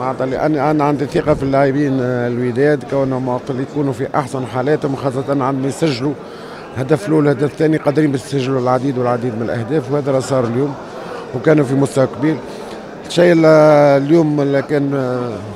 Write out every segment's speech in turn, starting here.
معناتها لأن أنا عندي ثقة في اللاعبين الوداد كونهم يكونوا في أحسن حالاتهم، خاصة عندما يسجلوا هدف الأول هدف الثاني قادرين يسجلوا العديد والعديد من الأهداف، وهذا اللي صار اليوم وكانوا في مستوى كبير. الشيء اليوم كان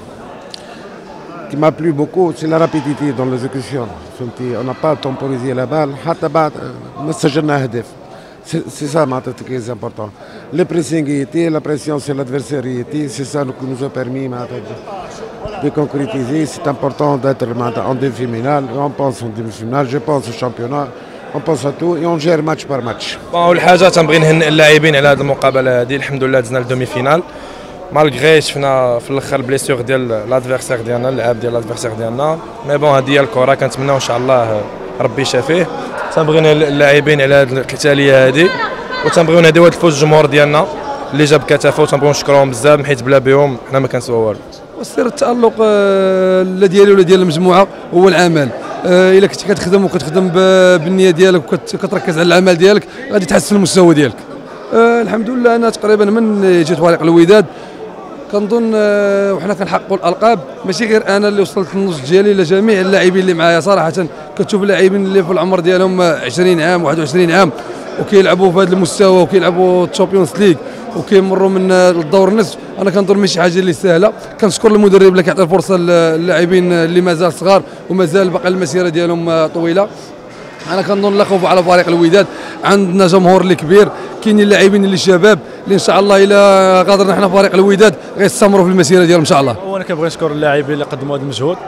qui m'a plu beaucoup, c'est la rapidité dans l'exécution. On n'a pas temporisé la balle, حتى بعد ما سجلنا أهداف. C'est ça معناتها très important. Le pressing y était, la pression sur l'adversaire y était, c'est ça qui nous a permis de concrétiser. C'est important d'être en demi-finale. On pense en demi-finale, je pense au championnat, on pense à tout et on gère match par match. أول حاجة تنبغي نهنئ اللاعبين على هذه المقابلة هذه، الحمد لله دزنا للدومي فينال. مالغري شفنا في الاخر البليسيور ديال لادفيرسير ديالنا، اللعاب ديال لادفيرسير ديالنا، مي بون هذه هي الكره، كنتمناو ان شاء الله ربي يشافيه. تنبغي اللاعبين على هذه القتاليه هذه، وتنبغيو نهديو هذا الفوز الجمهور ديالنا اللي جاب كتافه، وتنبغيو نشكروهم بزاف حيت بلا بهم حنا ما كنسواو والو. وسر التالق لا ديالي ولا ديال المجموعه هو العمل. الا كنت كتخدم وكتخدم بالنيه ديالك وكتركز على العمل ديالك غادي تحسن المستوى ديالك. الحمد لله انا تقريبا من جيت فريق الوداد كنظن وحنا كنحققوا الالقاب، ماشي غير انا اللي وصلت للنص ديالي، لجميع اللاعبين اللي معايا صراحه. كتشوف اللاعبين اللي في العمر ديالهم 20 عام 21 عام وكيلعبوا في هذا المستوى وكيلعبوا الشامبيونز ليغ وكيمروا من الدور النصف. انا كنظن ماشي حاجه اللي سهله. كنشكر المدرب اللي كيعطي الفرصه للاعبين اللي مازال صغار ومازال باقي المسيره ديالهم طويله. انا كنظن لا خوف على فريق الوداد، عندنا جمهور اللي كبير، كاينين اللاعبين اللي شباب اللي ان شاء الله الا غادرنا حنا فريق الوداد غيستمروا في المسيره ديالهم ان شاء الله. وانا كنبغي نشكر اللاعبين اللي قدموا هذا المجهود.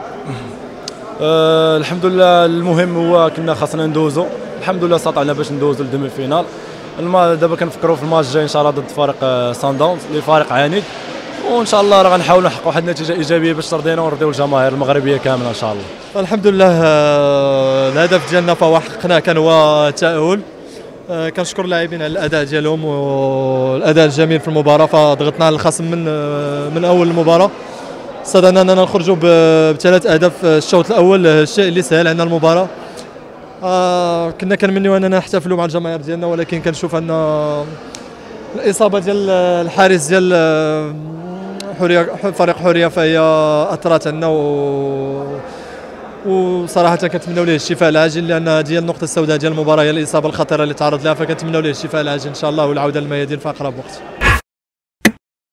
الحمد لله المهم هو كنا خاصنا ندوزو، الحمد لله استطعنا باش ندوزو للدومي فينال. دابا كنفكروا في الماتش الجاي ان شاء الله ضد فريق سان داونز اللي فريق عنيد، وان شاء الله راه غنحاولوا نحققوا واحد النتيجه ايجابيه باش ترضينا ونرضيو الجماهير المغربيه كامله ان شاء الله. الحمد لله الهدف ديالنا فهو حققناه كان هو التاهل. كنشكر اللاعبين على الاداء ديالهم والاداء الجميل في المباراه، فضغطنا على الخصم من اول المباراه. استطعنا اننا نخرجوا بثلاث اهداف الشوط الاول، الشيء اللي سهل عندنا المباراه. كنا كنمنيو اننا نحتفلوا مع الجماهير ديالنا، ولكن كنشوف ان الاصابه ديال الحارس ديال فريق حوريه فهي اثرت عنا، وصراحه كنتمناو ليه الشفاء العاجل، لان هذه النقطه السوداء ديال المباراه هي الاصابه الخطيره اللي تعرض لها، فكنتمناو ليه الشفاء العاجل ان شاء الله والعوده للميادين في اقرب وقت.